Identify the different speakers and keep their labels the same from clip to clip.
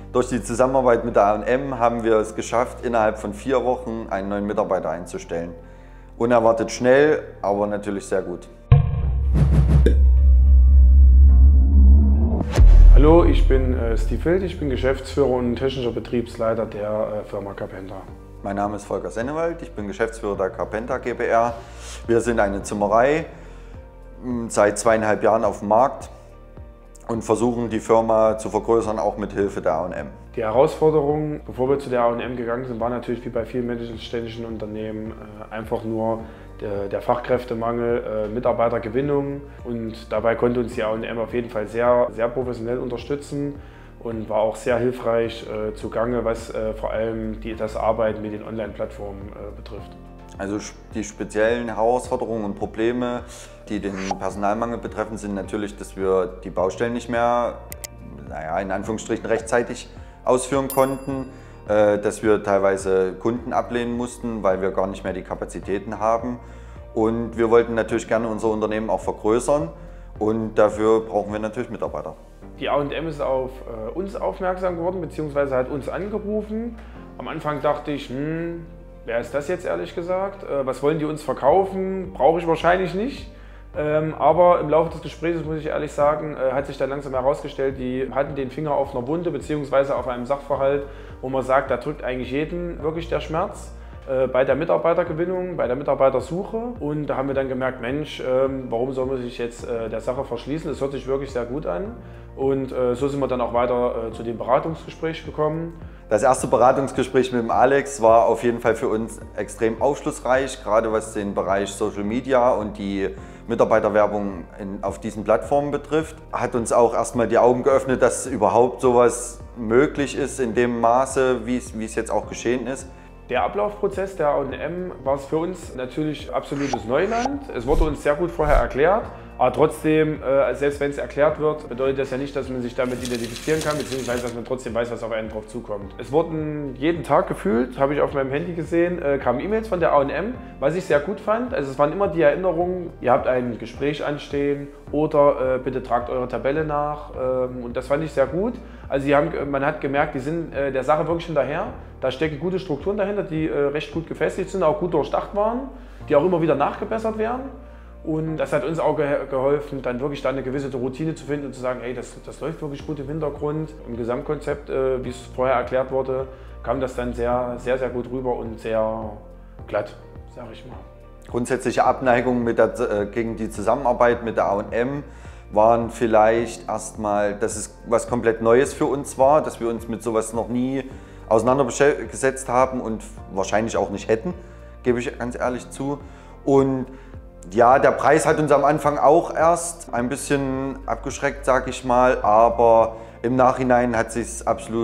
Speaker 1: Durch die Zusammenarbeit mit der A&M haben wir es geschafft, innerhalb von 4 Wochen einen neuen Mitarbeiter einzustellen. Unerwartet schnell, aber natürlich sehr gut.
Speaker 2: Hallo, ich bin Steve Wild, ich bin Geschäftsführer und technischer Betriebsleiter der Firma Carpenta.
Speaker 1: Mein Name ist Volker Sennewald, ich bin Geschäftsführer der Carpenta GbR. Wir sind eine Zimmerei, seit 2,5 Jahren auf dem Markt und versuchen die Firma zu vergrößern, auch mit Hilfe der A&M.
Speaker 2: Die Herausforderung, bevor wir zu der A&M gegangen sind, war natürlich wie bei vielen mittelständischen Unternehmen einfach nur der Fachkräftemangel, Mitarbeitergewinnung, und dabei konnte uns die A&M auf jeden Fall sehr, sehr professionell unterstützen und war auch sehr hilfreich zugange, was vor allem das Arbeiten mit den Online-Plattformen betrifft.
Speaker 1: Also die speziellen Herausforderungen und Probleme, die den Personalmangel betreffen, sind natürlich, dass wir die Baustellen nicht mehr, in Anführungsstrichen, rechtzeitig ausführen konnten, dass wir teilweise Kunden ablehnen mussten, weil wir gar nicht mehr die Kapazitäten haben. Und wir wollten natürlich gerne unser Unternehmen auch vergrößern, und dafür brauchen wir natürlich Mitarbeiter.
Speaker 2: Die A&M ist auf uns aufmerksam geworden, beziehungsweise hat uns angerufen. Am Anfang dachte ich, wer ist das jetzt, ehrlich gesagt? Was wollen die uns verkaufen? Brauche ich wahrscheinlich nicht. Aber im Laufe des Gesprächs, muss ich ehrlich sagen, hat sich dann langsam herausgestellt, die hatten den Finger auf einer Wunde beziehungsweise auf einem Sachverhalt, wo man sagt, da drückt eigentlich jeden wirklich der Schmerz bei der Mitarbeitergewinnung, bei der Mitarbeitersuche. Und da haben wir dann gemerkt, Mensch, warum soll man sich jetzt der Sache verschließen? Das hört sich wirklich sehr gut an. Und so sind wir dann auch weiter zu dem Beratungsgespräch gekommen.
Speaker 1: Das erste Beratungsgespräch mit dem Alex war auf jeden Fall für uns extrem aufschlussreich, gerade was den Bereich Social Media und die Mitarbeiterwerbung auf diesen Plattformen betrifft. Hat uns auch erstmal die Augen geöffnet, dass überhaupt sowas möglich ist in dem Maße, wie es jetzt auch geschehen ist.
Speaker 2: Der Ablaufprozess der A&M war für uns natürlich absolutes Neuland. Es wurde uns sehr gut vorher erklärt, aber trotzdem, selbst wenn es erklärt wird, bedeutet das ja nicht, dass man sich damit identifizieren kann, beziehungsweise dass man trotzdem weiß, was auf einen drauf zukommt. Es wurden jeden Tag gefühlt, habe ich auf meinem Handy gesehen, kamen E-Mails von der A&M, was ich sehr gut fand. Also es waren immer die Erinnerungen, ihr habt ein Gespräch anstehen oder bitte tragt eure Tabelle nach, und das fand ich sehr gut. Also man hat gemerkt, die sind der Sache wirklich hinterher. Da stecken gute Strukturen dahinter, die recht gut gefestigt sind, auch gut durchdacht waren, die auch immer wieder nachgebessert werden. Und das hat uns auch geholfen, dann wirklich eine gewisse Routine zu finden und zu sagen, hey, das läuft wirklich gut im Hintergrund. Im Gesamtkonzept, wie es vorher erklärt wurde, kam das dann sehr, sehr, sehr gut rüber und sehr glatt, sage ich mal.
Speaker 1: Grundsätzliche Abneigung gegen die Zusammenarbeit mit der A&M waren vielleicht erstmal, dass es was komplett Neues für uns war, dass wir uns mit sowas noch nie auseinandergesetzt haben und wahrscheinlich auch nicht hätten, gebe ich ganz ehrlich zu. Und ja, der Preis hat uns am Anfang auch erst ein bisschen abgeschreckt, sage ich mal, aber im Nachhinein war es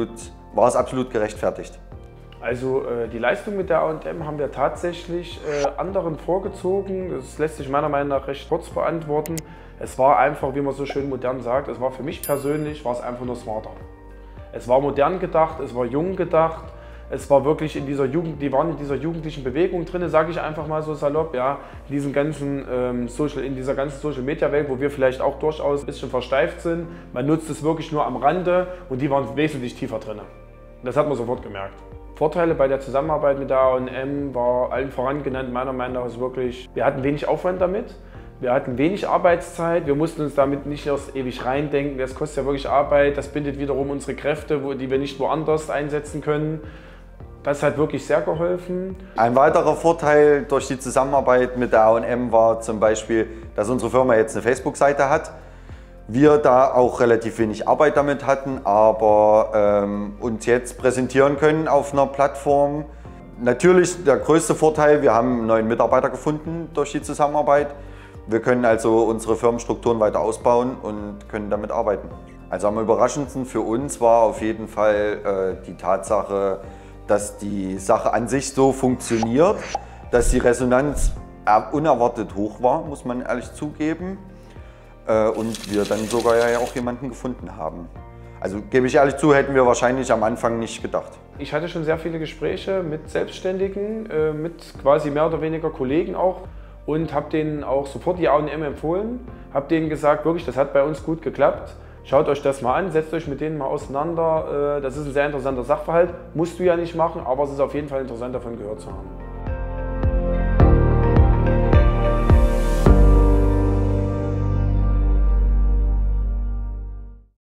Speaker 1: absolut gerechtfertigt.
Speaker 2: Also die Leistung mit der A&M haben wir tatsächlich anderen vorgezogen. Das lässt sich meiner Meinung nach recht kurz beantworten. Es war einfach, wie man so schön modern sagt, es war für mich persönlich, war es einfach nur smarter. Es war modern gedacht, es war jung gedacht, es war wirklich die waren in dieser jugendlichen Bewegung drin, sage ich einfach mal so salopp, ja, in dieser ganzen Social-Media-Welt, wo wir vielleicht auch durchaus ein bisschen versteift sind. Man nutzt es wirklich nur am Rande und die waren wesentlich tiefer drin. Das hat man sofort gemerkt. Vorteile bei der Zusammenarbeit mit der A&M war allen voran genannt, meiner Meinung nach ist wirklich, wir hatten wenig Aufwand damit. Wir hatten wenig Arbeitszeit, wir mussten uns damit nicht erst ewig reindenken, das kostet ja wirklich Arbeit, das bindet wiederum unsere Kräfte, die wir nicht woanders einsetzen können. Das hat wirklich sehr geholfen.
Speaker 1: Ein weiterer Vorteil durch die Zusammenarbeit mit der A&M war zum Beispiel, dass unsere Firma jetzt eine Facebook-Seite hat. Wir da auch relativ wenig Arbeit damit hatten, aber uns jetzt präsentieren können auf einer Plattform. Natürlich der größte Vorteil, wir haben einen neuen Mitarbeiter gefunden durch die Zusammenarbeit. Wir können also unsere Firmenstrukturen weiter ausbauen und können damit arbeiten. Also am überraschendsten für uns war auf jeden Fall die Tatsache, dass die Sache an sich so funktioniert, dass die Resonanz unerwartet hoch war, muss man ehrlich zugeben. Und wir dann sogar ja auch jemanden gefunden haben. Also gebe ich ehrlich zu, hätten wir wahrscheinlich am Anfang nicht gedacht.
Speaker 2: Ich hatte schon sehr viele Gespräche mit Selbstständigen, mit quasi mehr oder weniger Kollegen auch. Und habe denen auch sofort die A&M empfohlen, habe denen gesagt, wirklich, das hat bei uns gut geklappt. Schaut euch das mal an, setzt euch mit denen mal auseinander. Das ist ein sehr interessanter Sachverhalt. Musst du ja nicht machen, aber es ist auf jeden Fall interessant, davon gehört zu haben.